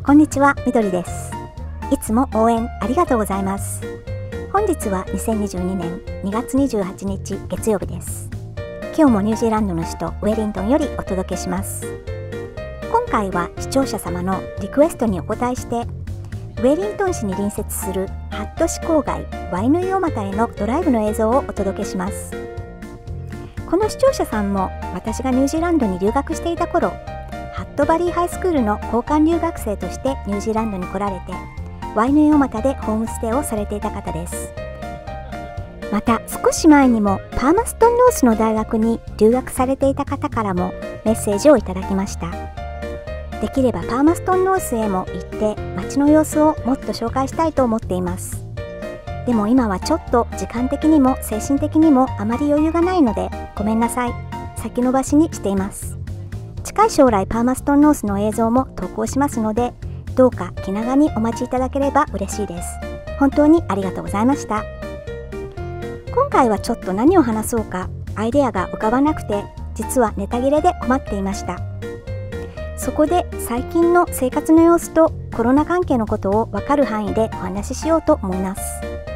こんにちは、みどりです。いつも応援ありがとうございます。本日は2022年2月28日月曜日です。今日もニュージーランドの首都ウェリントンよりお届けします。今回は視聴者様のリクエストにお答えして、ウェリントン市に隣接するハット市郊外ワイヌイオマタへのドライブの映像をお届けします。この視聴者さんも私がニュージーランドに留学していた頃、ハットバリーハイスクールの交換留学生としてニュージーランドに来られて、ワイヌイオマタでホームステイをされていた方です。また少し前にもパーマストンノースの大学に留学されていた方からもメッセージをいただきました。できればパーマストンノースへも行って街の様子をもっと紹介したいと思っています。でも今はちょっと時間的にも精神的にもあまり余裕がないのでごめんなさい。先延ばしにしています。近い将来パーマストンノースの映像も投稿しますので、どうか気長にお待ちいただければ嬉しいです。本当にありがとうございました。今回はちょっと何を話そうかアイデアが浮かばなくて、実はネタ切れで困っていました。そこで最近の生活の様子とコロナ関係のことを分かる範囲でお話ししようと思います。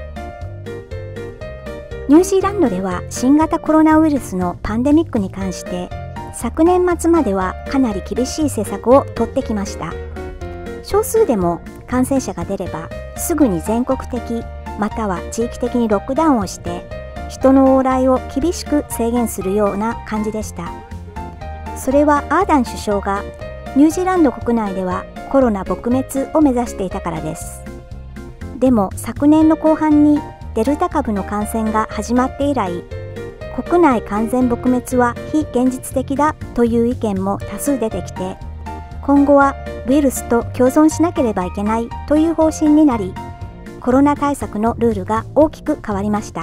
ニュージーランドでは新型コロナウイルスのパンデミックに関して昨年末まではかなり厳しい政策を取ってきました。少数でも感染者が出ればすぐに全国的または地域的にロックダウンをして人の往来を厳しく制限するような感じでした。それはアーダン首相がニュージーランド国内ではコロナ撲滅を目指していたからです。でも昨年の後半にデルタ株の感染が始まって以来、国内完全撲滅は非現実的だという意見も多数出てきて、今後はウイルスと共存しなければいけないという方針になり、コロナ対策のルールが大きく変わりました。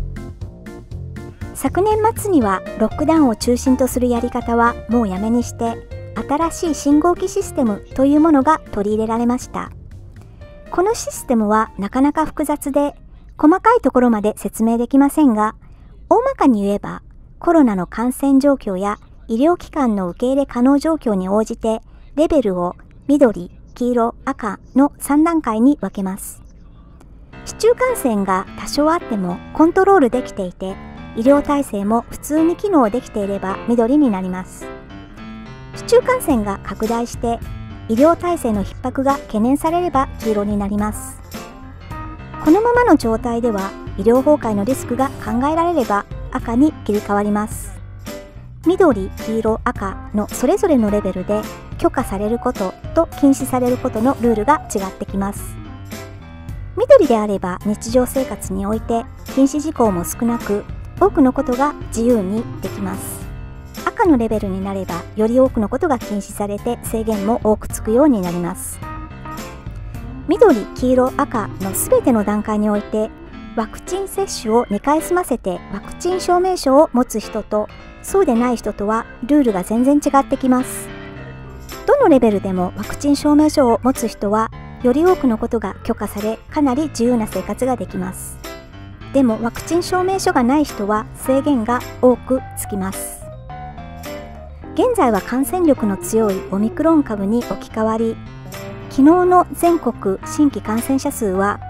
昨年末にはロックダウンを中心とするやり方はもうやめにして、新しい信号機システムというものが取り入れられました。このシステムはなかなか複雑で、細かいところまで説明できませんが、大まかに言えばコロナの感染状況や医療機関の受け入れ可能状況に応じてレベルを緑、黄色、赤の3段階に分けます。市中感染が多少あってもコントロールできていて、医療体制も普通に機能できていれば緑になります。市中感染が拡大して医療体制の逼迫が懸念されれば黄色になります。このままの状態では医療崩壊のリスクが考えられれば赤に切り替わります。緑、黄色、赤のそれぞれのレベルで許可されることと禁止されることのルールが違ってきます。緑であれば日常生活において禁止事項も少なく、多くのことが自由にできます。赤のレベルになればより多くのことが禁止されて制限も多くつくようになります。緑、黄色、赤のすべての段階においてワクチン接種を2回済ませてワクチン証明書を持つ人とそうでない人とはルールが全然違ってきます。どのレベルでもワクチン証明書を持つ人はより多くのことが許可され、かなり自由な生活ができます。でもワクチン証明書がない人は制限が多くつきます。現在は感染力の強いオミクロン株に置き換わり、昨日の全国新規感染者数は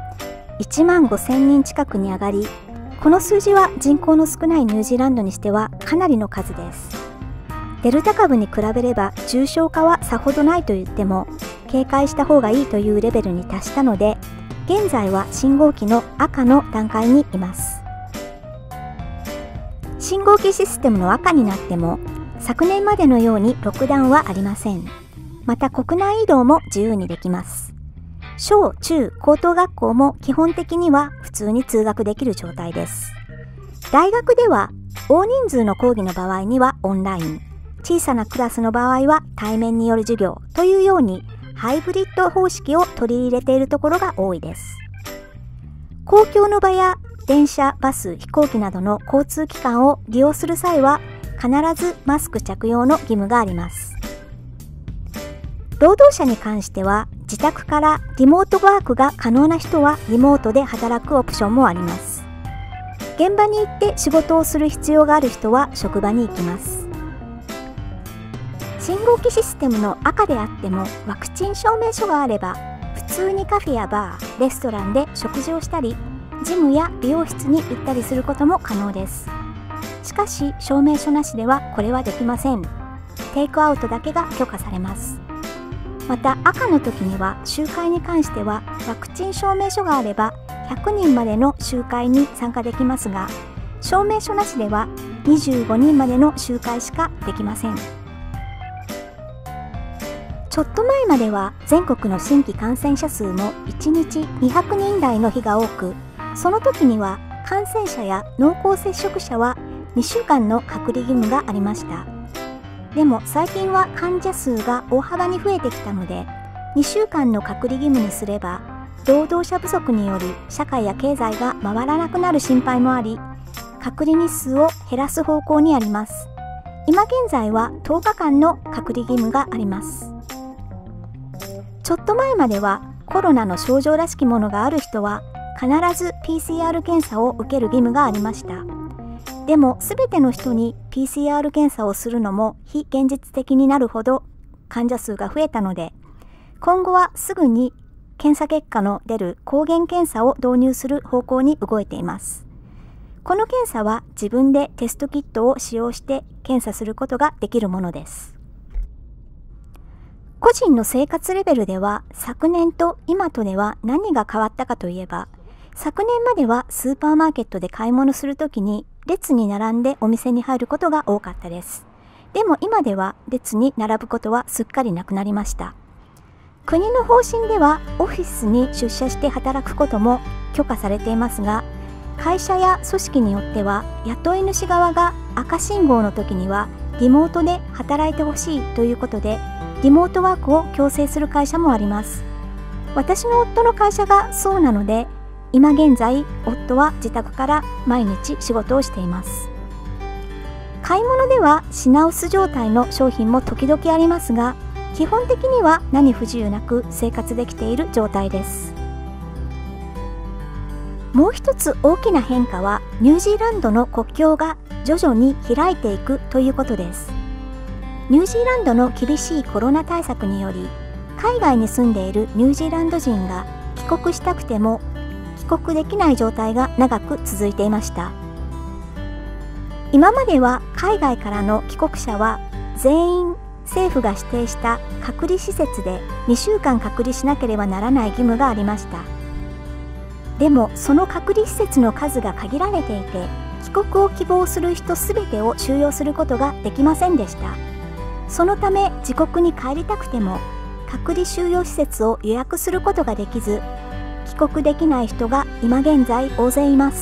1万5000人近くに上がり、この数字は人口の少ないニュージーランドにしてはかなりの数です。デルタ株に比べれば重症化はさほどないと言っても、警戒した方がいいというレベルに達したので、現在は信号機の赤の段階にいます。信号機システムの赤になっても、昨年までのようにロックダウンはありません。また国内移動も自由にできます。小中高等学校も基本的には普通に通学できる状態です。大学では大人数の講義の場合にはオンライン、小さなクラスの場合は対面による授業というようにハイブリッド方式を取り入れているところが多いです。公共の場や電車、バス、飛行機などの交通機関を利用する際は必ずマスク着用の義務があります。労働者に関しては自宅からリモートワークが可能な人はリモートで働くオプションもあります。現場に行って仕事をする必要がある人は職場に行きます。 信号機システムの赤であってもワクチン証明書があれば普通にカフェやバー、レストランで食事をしたり、ジムや美容室に行ったりすることも可能です。しかし証明書なしではこれはできません。テイクアウトだけが許可されます。また赤の時には集会に関してはワクチン証明書があれば100人までの集会に参加できますが、証明書なしでは25人までの集会しかできません。ちょっと前までは全国の新規感染者数も1日200人台の日が多く、その時には感染者や濃厚接触者は2週間の隔離義務がありました。でも最近は患者数が大幅に増えてきたので、2週間の隔離義務にすれば労働者不足により社会や経済が回らなくなる心配もあり、隔離日数を減らす方向にあります。今現在は10日間の隔離義務があります。ちょっと前まではコロナの症状らしきものがある人は必ず PCR 検査を受ける義務がありました。でも全ての人に PCR 検査をするのも非現実的になるほど患者数が増えたので、今後はすぐに検査結果の出る抗原検査を導入する方向に動いています。この検査は自分でテストキットを使用して検査することができるものです。個人の生活レベルでは昨年と今とでは何が変わったかといえば、昨年まではスーパーマーケットで買い物するときに列に並んでお店に入ることが多かったです。でも今では列に並ぶことはすっかりなくなりました。国の方針ではオフィスに出社して働くことも許可されていますが、会社や組織によっては雇い主側が赤信号の時にはリモートで働いてほしいということで、リモートワークを強制する会社もあります。私の夫の会社がそうなので、今現在夫は自宅から毎日仕事をしています。買い物では品薄状態の商品も時々ありますが、基本的には何不自由なく生活できている状態です。もう一つ大きな変化はニュージーランドの国境が徐々に開いていくということです。ニュージーランドの厳しいコロナ対策により、海外に住んでいるニュージーランド人が帰国したくても帰国できない状態が長く続いていました。今までは海外からの帰国者は全員政府が指定した隔離施設で2週間隔離しなければならない義務がありました。でもその隔離施設の数が限られていて、帰国を希望する人すべてを収容することができませんでした。そのため自国に帰りたくても隔離収容施設を予約することができず、帰国できない人が今現在大勢います。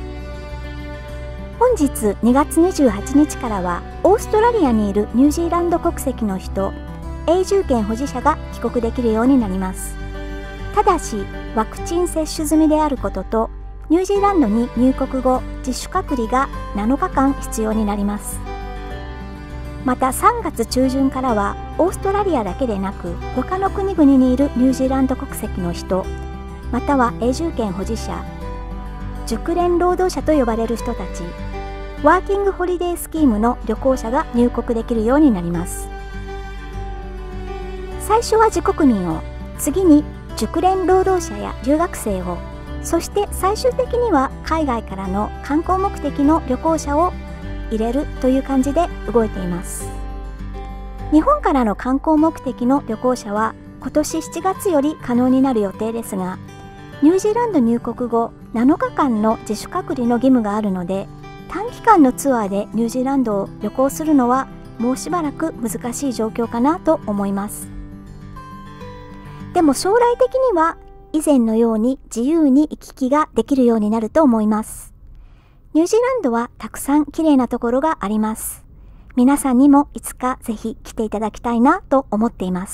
本日2月28日からはオーストラリアにいるニュージーランド国籍の人、永住権保持者が帰国できるようになります。ただしワクチン接種済みであることと、ニュージーランドに入国後自主隔離が7日間必要になります。また3月中旬からはオーストラリアだけでなく他の国々にいるニュージーランド国籍の人、または永住権保持者、熟練労働者と呼ばれる人たち、ワーキングホリデースキームの旅行者が入国できるようになります。最初は自国民を、次に熟練労働者や留学生を、そして最終的には海外からの観光目的の旅行者を入れるという感じで動いています。日本からの観光目的の旅行者は今年7月より可能になる予定ですが、ニュージーランド入国後7日間の自主隔離の義務があるので、短期間のツアーでニュージーランドを旅行するのはもうしばらく難しい状況かなと思います。でも将来的には以前のように自由に行き来ができるようになると思います。ニュージーランドはたくさん綺麗なところがあります。皆さんにもいつかぜひ来ていただきたいなと思っています。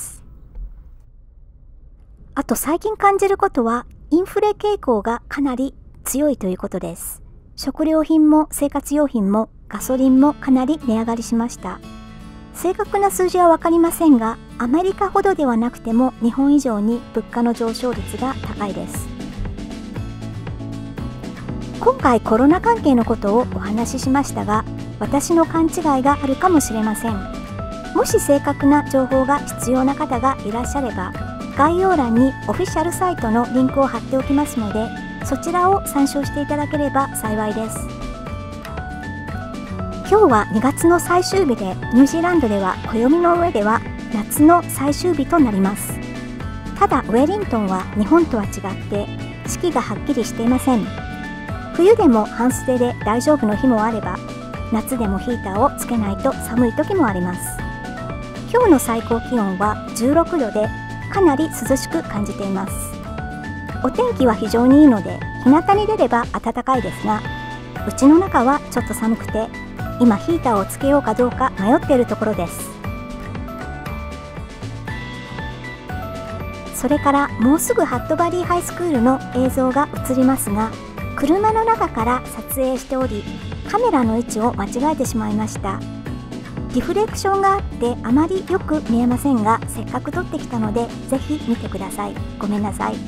あと最近感じることは、インフレ傾向がかなり強いということです。食料品も生活用品もガソリンもかなり値上がりしました。正確な数字はわかりませんが、アメリカほどではなくても日本以上に物価の上昇率が高いです。今回コロナ関係のことをお話ししましたが、私の勘違いがあるかもしれません。 もし正確な情報が必要な方がいらっしゃれば、概要欄にオフィシャルサイトのリンクを貼っておきますので、そちらを参照していただければ幸いです。今日は2月の最終日で、ニュージーランドでは暦の上では夏の最終日となります。ただウェリントンは日本とは違って四季がはっきりしていません。冬でも半袖で大丈夫の日もあれば、夏でもヒーターをつけないと寒い時もあります。今日の最高気温は16度で、かなり涼しく感じています。お天気は非常にいいので、日向に出れば暖かいですが、家の中はちょっと寒くて、今ヒーターをつけようかどうか迷っているところです。それからもうすぐハットバリーハイスクールの映像が映りますが、車の中から撮影しており、カメラの位置を間違えてしまいました。リフレクションがあってあまりよく見えませんが、せっかく撮ってきたのでぜひ見てください。ごめんなさい。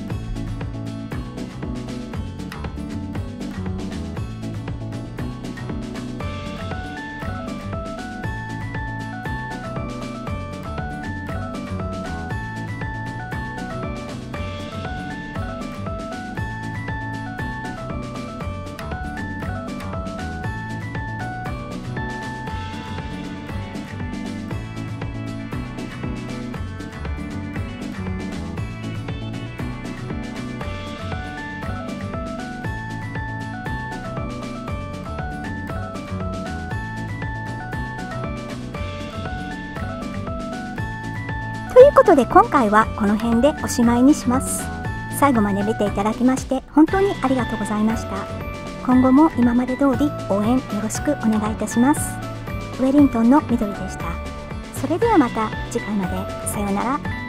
ということで今回はこの辺でおしまいにします。最後まで見ていただきまして本当にありがとうございました。今後も今まで通り応援よろしくお願いいたします。ウェリントンのみどりでした。それではまた次回まで。さようなら。